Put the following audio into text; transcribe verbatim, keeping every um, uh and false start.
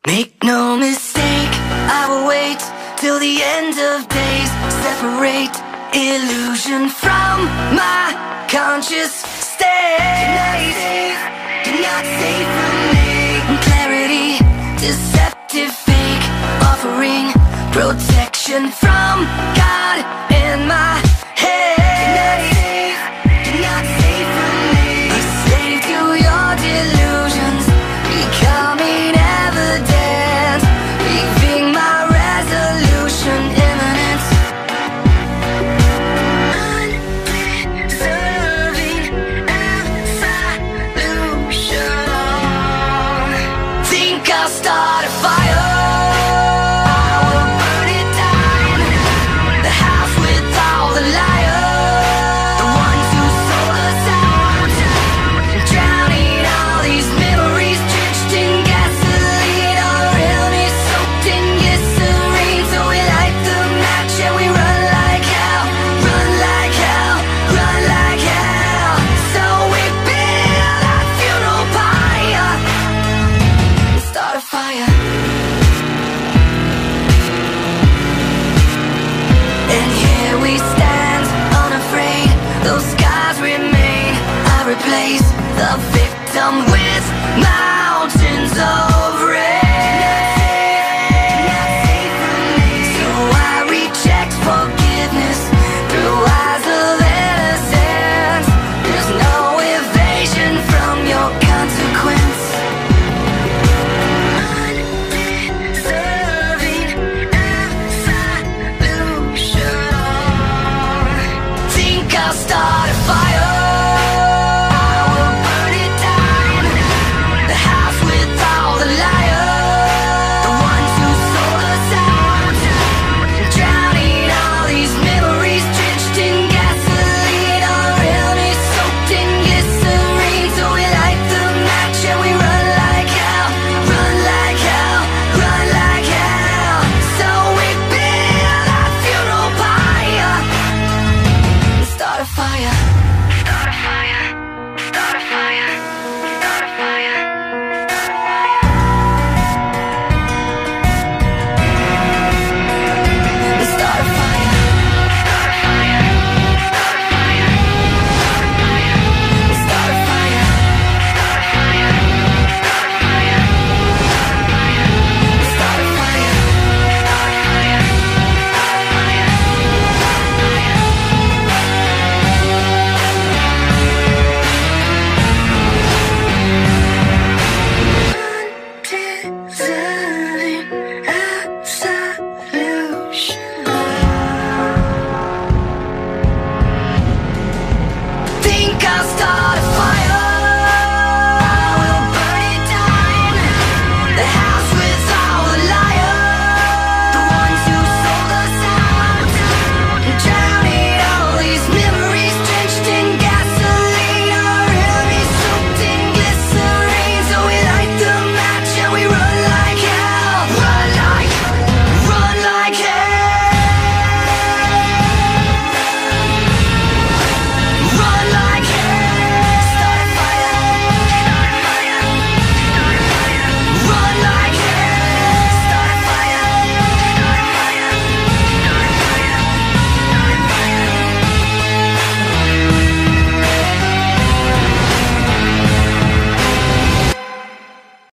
Make no mistake, I will wait till the end of days. Separate illusion from my conscious state. You're not safe from me. Clarity, deceptive fake, offering protection from God in my head. You're not safe from me. A slave to your delusions, becoming evident, leaving my resolution imminent. Undeserving absolution. Think I'll start a fire.